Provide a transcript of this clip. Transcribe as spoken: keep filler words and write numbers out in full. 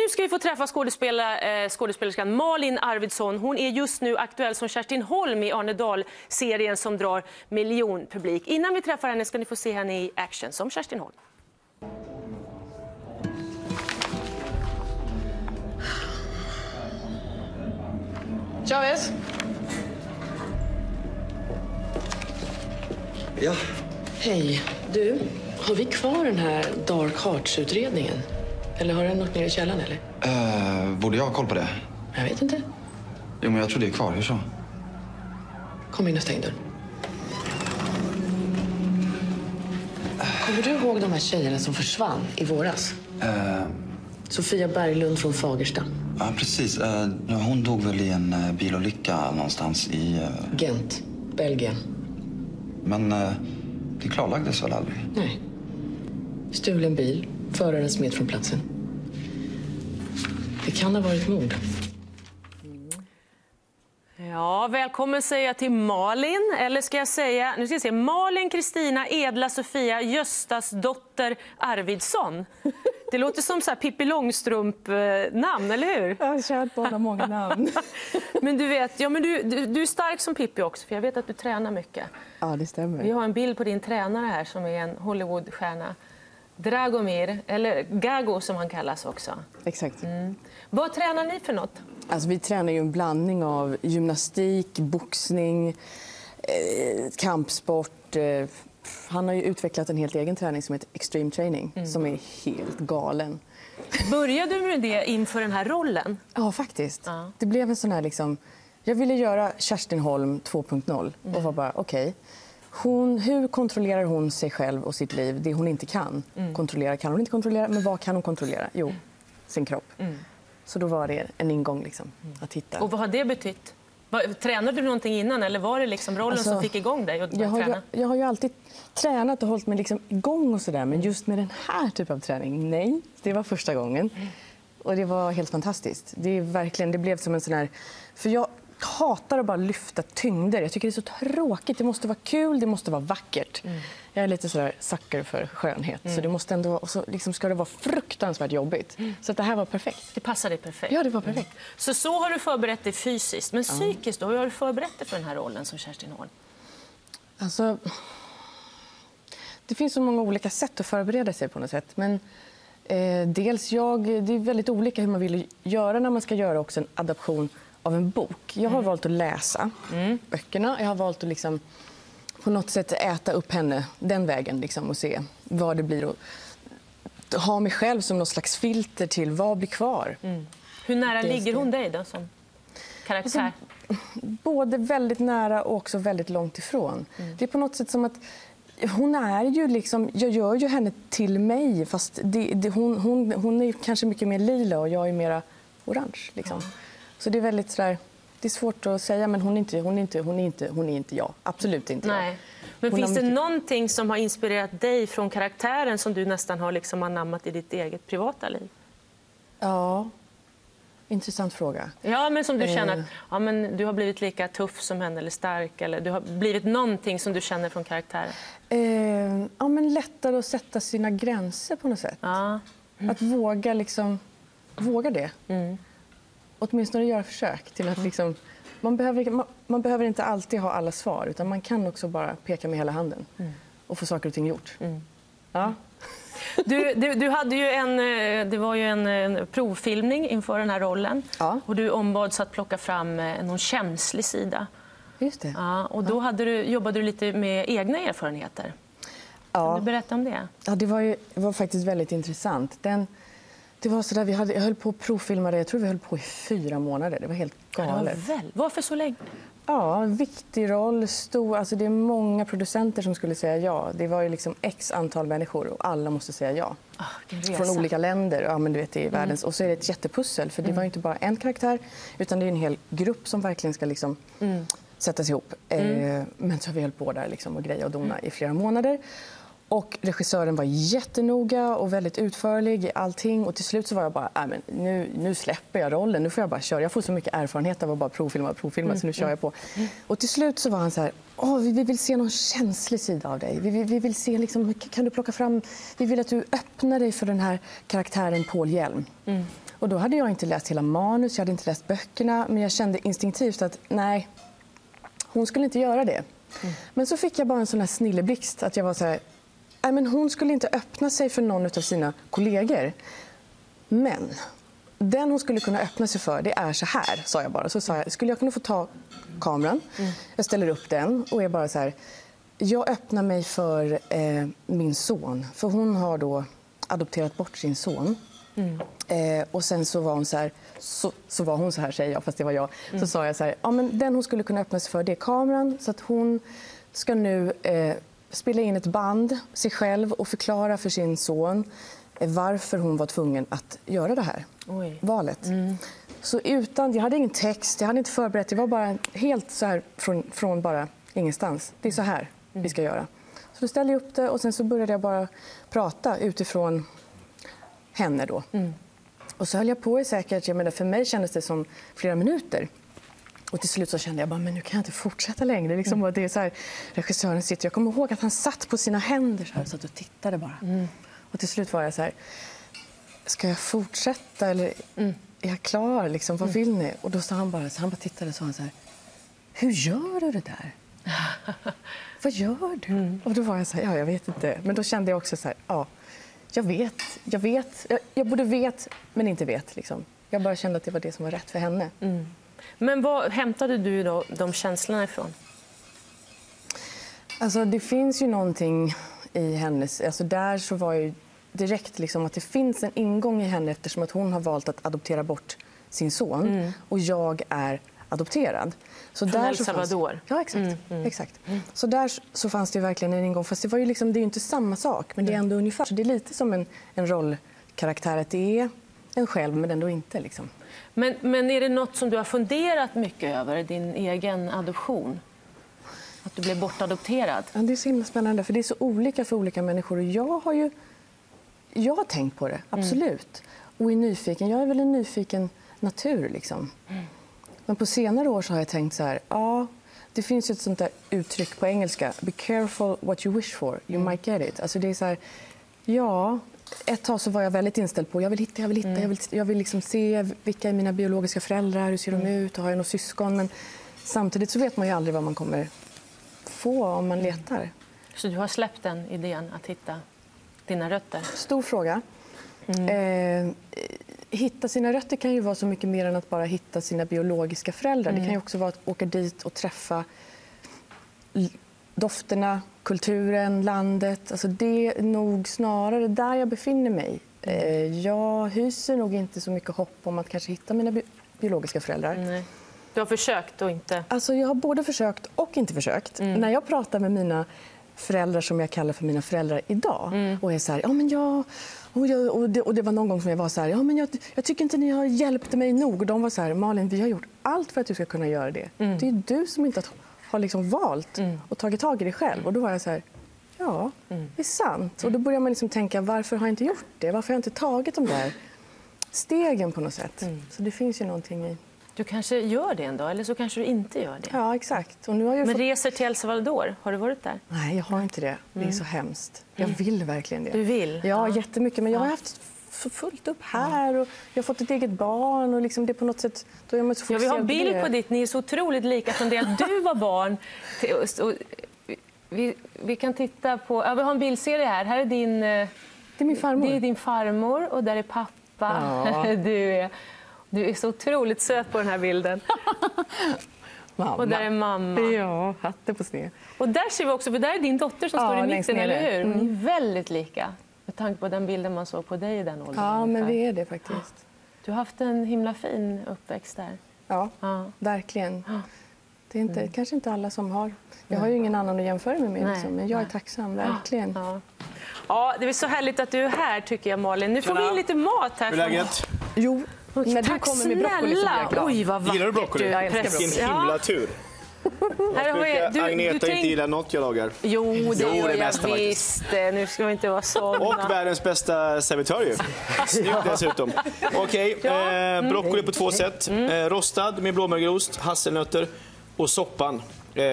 nu ska vi få träffa skådespelare, eh, skådespelerskan Malin Arvidsson. Hon är just nu aktuell som Kerstin Holm i Arne Dahl-serien som drar miljonpublik. Innan vi träffar henne ska ni få se henne i action som Kerstin Holm. Chavez? Ja. Hej. Du, har vi kvar den här Dark Hearts-utredningen? Eller har den något nere i källaren, eller? Uh, borde jag ha koll på det? Jag vet inte. Jo, men jag tror det är kvar. Hur så? Kom in och stäng dörren. Kommer du ihåg de här tjejerna som försvann i våras? Uh, Sofia Berglund från Fagersta. Ja, precis. Uh, hon dog väl i en uh, bilolycka någonstans i... Uh... Gent, Belgien. Men uh, det klarlagdes väl aldrig? Nej. Stulen bil. Föraren smet från platsen. Det kan ha varit mord. Ja, välkommen säger jag till Malin, eller ska jag säga, nu ska jag säga Malin Kristina Edla Sofia Göstas dotter Arvidsson. Det låter som så här Pippi Långstrump-namn, eller hur? Jag har kärt bara många namn. Men du vet, ja, men du, du, du är stark som Pippi också, för jag vet att du tränar mycket. Ja, det stämmer. Vi har en bild på din tränare här som är en Hollywoodstjärna. Dragomir, eller Gago som han kallas också. Exakt. Mm. Vad tränar ni för något? Alltså, vi tränar ju en blandning av gymnastik, boxning, eh, kampsport. Eh, han har ju utvecklat en helt egen träning som heter Extreme Training, mm. som är helt galen. Började du med det inför den här rollen? Ja, faktiskt. Ja. Det blev en sån här liksom... Jag ville göra Kerstin Holm två punkt noll mm. och var bara okej. Okay. Hon, hur kontrollerar hon sig själv och sitt liv? Det hon inte kan mm. kontrollera kan hon inte kontrollera. Men vad kan hon kontrollera? Jo, sin kropp. Mm. Så då var det en ingång liksom, mm. att hitta. Och vad har det betytt? Tränade du någonting innan eller var det liksom rollen alltså, som fick igång dig? Och jag, har ju, jag har ju alltid tränat och hållit mig liksom igång och sådär. Men just med den här typen av träning, nej. Det var första gången. Mm. Och det var helt fantastiskt. Det är verkligen, det blev som en sån här... För jag hatar att bara lyfta tyngder. Jag tycker det är så tråkigt. Det måste vara kul, det måste vara vackert. Mm. Jag är lite sådär sucker för skönhet. Mm. Så det måste ändå, och så liksom ska det vara fruktansvärt jobbigt. Mm. Så att det här var perfekt. Det passar dig perfekt. Ja, det var perfekt. Mm. Så så har du förberett dig fysiskt. Men psykiskt då? Hur har du förberett dig för den här rollen som Kerstin Holm? Alltså... Det finns så många olika sätt att förbereda sig på något sätt. Men eh, dels jag... Det är väldigt olika hur man vill göra när man ska göra också en adaption av en bok. Jag har mm. valt att läsa mm. böckerna. Jag har valt att liksom, på något sätt äta upp henne den vägen liksom, och se vad det blir. Och ha mig själv som något slags filter till vad blir kvar. Mm. Hur nära det ligger hon dig då som karaktär? Alltså, både väldigt nära och också väldigt långt ifrån. Mm. Det är på något sätt som att hon är ju liksom, jag gör ju henne till mig fast det, det, hon, hon, hon är kanske mycket mer lila och jag är mera orange liksom. Mm. Så det är väldigt sådär, det är svårt att säga, men hon är inte, hon är inte, hon är inte, hon är inte jag. Absolut inte jag. Nej. Men hon finns det mycket... någonting som har inspirerat dig från karaktären som du nästan har liksom anammat i ditt eget privata liv? Ja, intressant fråga. Ja, men som du känner att ja, men du har blivit lika tuff som henne eller stark, eller du har blivit någonting som du känner från karaktären? Eh, ja, men lättare att sätta sina gränser på något sätt. Ja. Mm. Att våga liksom, våga det. Mm. Åtminstone göra försök till att liksom, man, behöver, man, man behöver inte alltid ha alla svar utan man kan också bara peka med hela handen mm. och få saker och ting gjort. Mm. Ja. Du, du, du hade ju en, det var ju en, en provfilmning inför den här rollen ja. Och du ombads att plocka fram någon känslig sida. Just det. Ja, och då hade du, jobbade du lite med egna erfarenheter. Ja. Kan du berätta om det? Ja, det var, ju, det var faktiskt väldigt intressant. Den... Det var så där, vi hade, jag höll på att provfilma det. Jag tror vi höll på i fyra månader. Det var helt galet. Ja, väl. Varför så länge? Ja, en viktig roll. Stor, alltså det är många producenter som skulle säga ja. Det var ju liksom x antal människor och alla måste säga ja. Oh, från olika länder. Ja, men du vet, det är världens. Mm. Och så är det ett jättepussel. För det var ju inte bara en karaktär utan det är en hel grupp som verkligen ska liksom mm. sättas ihop. Mm. Eh, men så har vi höll på där liksom och greja och dona mm. i flera månader. Och regissören var jättenoga och väldigt utförlig i allting. Och till slut så var jag bara, äh, men nu, nu släpper jag rollen. Nu får jag bara köra. Jag får så mycket erfarenhet av att bara provfilma och provfilma mm. så nu kör jag på. Mm. Och till slut så var han så här, åh, vi, vi vill se någon känslig sida av dig. Vi, vi, vi vill se, liksom, kan du plocka fram, vi vill att du öppnar dig för den här karaktären Paul Hjelm. Mm. Och Och då hade jag inte läst hela manus, jag hade inte läst böckerna, men jag kände instinktivt att nej, hon skulle inte göra det. Mm. Men så fick jag bara en sån här snilleblixt att jag var så här, nej men hon skulle inte öppna sig för någon av sina kollegor. Men den hon skulle kunna öppna sig för, det är så här, sa jag bara. Så sa jag, skulle jag kunna få ta kameran? Mm. Jag ställer upp den och är bara så här, jag öppnar mig för eh, min son. För hon har då adopterat bort sin son. Mm. Eh, och sen så var hon så här, så, så var hon så här, säger jag, fast det var jag. Mm. Så sa jag så här, ja men den hon skulle kunna öppna sig för, det är kameran. Så att hon ska nu eh, spela in ett band, sig själv, och förklara för sin son eh, varför hon var tvungen att göra det här Oj. valet. Mm. Så utan, jag hade ingen text, jag hade inte förberett, det var bara helt så här från, från bara ingenstans. Det är så här mm. vi ska göra. Så då ställde jag upp det och sen så började jag bara prata utifrån henne då. Mm. Och så höll jag på i säkert, jag menar, för mig kändes det som flera minuter. Och till slut så kände jag bara, men nu kan jag inte fortsätta längre. Liksom, mm. och det är så här, regissören sitter, jag kommer ihåg att han satt på sina händer så här, så att och tittade bara. Mm. Och till slut var jag så här, ska jag fortsätta eller mm. är jag klar? Liksom, vad vill ni? Och då sa han bara, så han bara tittade och sa så här, hur gör du det där? Vad gör du? Mm. Och då var jag så här, ja jag vet inte. Men då kände jag också så här, ja. Jag vet, jag vet. Jag, jag borde vet, men inte vet. Liksom. Jag bara kände att det var det som var rätt för henne. Mm. Men vad hämtade du då de känslorna ifrån? Alltså, det finns ju någonting i hennes... Alltså, där så var ju direkt liksom att det finns en ingång i henne eftersom att hon har valt att adoptera bort sin son. Mm. Och jag är adopterad. Så Från där El så Salvador? Fanns... Ja, exakt. Mm, mm. exakt. Mm. Så där så fanns det verkligen en ingång. Fast det var ju liksom, det är ju inte samma sak, men det är ändå ungefär. Så det är lite som en, en rollkaraktär, att det är en själv, men ändå inte. Liksom. Men, men är det något som du har funderat mycket över, din egen adoption? Att du blev bortadopterad? Ja, det är så himla spännande, för det är så olika för olika människor. Och jag har ju jag har tänkt på det, absolut. Mm. Och är nyfiken. Jag är väl en nyfiken natur, liksom. Mm. Men på senare år så har jag tänkt så här, ja, det finns ett sånt där uttryck på engelska, be careful what you wish for, you mm. might get it. Alltså det är så här, ja, ett tag så var jag väldigt inställd på, jag vill hitta, jag vill hitta, mm. jag vill, jag vill liksom se vilka är mina biologiska föräldrar, hur ser de mm. ut, har jag några syskon, men samtidigt så vet man ju aldrig vad man kommer få om man letar. Så du har släppt den idén att hitta dina rötter? Stor fråga. Mm. Eh, hitta sina rötter kan ju vara så mycket mer än att bara hitta sina biologiska föräldrar. Mm. Det kan ju också vara att åka dit och träffa dofterna, kulturen, landet. Alltså det är nog snarare där jag befinner mig. Eh, jag hyser nog inte så mycket hopp om att kanske hitta mina bi- biologiska föräldrar. Nej. Du har försökt och inte? Alltså jag har både försökt och inte försökt. Mm. När jag pratar med mina föräldrar som jag kallar för mina föräldrar idag mm. och är så här, ja men jag och, jag, och, det, och det var någon gång som jag var så här, ja men jag, jag tycker inte ni har hjälpt mig nog, och de var så här, Malin, vi har gjort allt för att du ska kunna göra det. Mm. Det är du som inte har liksom valt mm. och tagit tag i dig själv. Och då var jag så här, ja, mm. det är sant. Och då börjar man liksom tänka, varför har jag inte gjort det? Varför har jag inte tagit de där stegen på något sätt? Mm. Så det finns ju någonting i... Du kanske gör det en dag, eller så kanske du inte gör det. Ja, exakt. Och nu har jag Men fått... reser till El Salvador, har du varit där? Nej, jag har inte det. Det är mm. så hemskt. Jag vill verkligen det. Du vill? Ja, ja. jättemycket. Men jag har haft så fullt upp här och jag har fått ett eget barn och liksom det på något sätt... Då är man så jag vill ha en bild på ditt. Ni är så otroligt lika från det att du var barn. Till, och, vi, vi kan titta på... Ja, vi har en bildserie här. Här är din... Det är min farmor. Det är din farmor och där är pappa. Ja. Du är... Du är så otroligt söt på den här bilden. Mamma. Och där är mamma. Ja, hatten på sned. Och där ser vi också, för där är din dotter som ja, står i mitten, eller hur? Mm. Ni är väldigt lika. Med tanke på den bilden man såg på dig i den åldern. Ja, ungefär. Men vi är det faktiskt. Du har haft en himla fin uppväxt där. Ja, ja. verkligen. Det är inte, mm. kanske inte alla som har. Jag har ju ingen annan att jämföra mig med, liksom, men jag är tacksam, verkligen. Ja. Ja, det är så härligt att du är här, tycker jag, Malin. Nu får vi in lite mat här. Hur är läget? Jo. När du kommer med broccoli så blir jag glad. Oj, vad vackert. Gillar du broccoli? Jag älskar broccoli. Vilken himla tur. Här har jag, du, Agneta du tänk... inte gillar något jag lagar. Jo, det jo, gör det jag mesta, visst. Faktiskt. Nu ska vi inte vara sådana. Och världens bästa servitör ju. Snyggt dessutom. Okej, okay, ja. eh, broccoli på två sätt. Mm. Eh, rostad med blåmärgelost, hasselnötter och soppan.